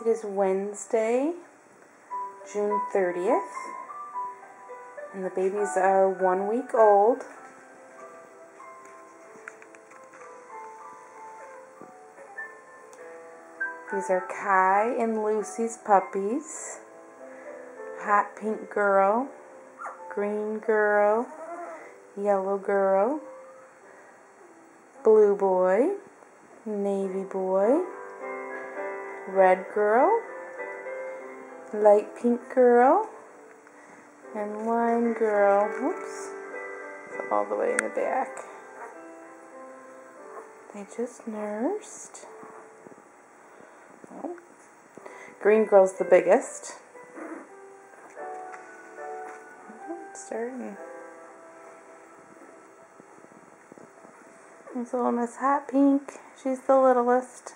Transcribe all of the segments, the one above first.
It is Wednesday, June 30th, and the babies are 1 week old. These are Kai and Lucy's puppies. Hot pink girl, green girl, yellow girl, blue boy, navy boy, red girl, light pink girl, and lime girl. Oops, it's all the way in the back. They just nursed. Oh. Green girl's the biggest. Starting. There's little Miss Hot Pink. She's the littlest.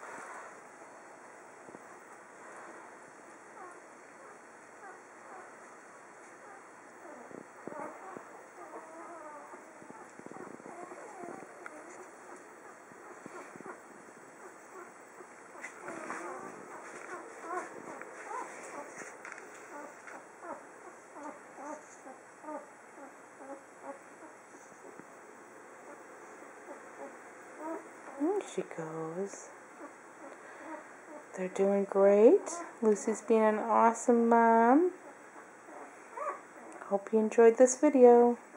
There she goes. They're doing great. Lucy's being an awesome mom. Hope you enjoyed this video.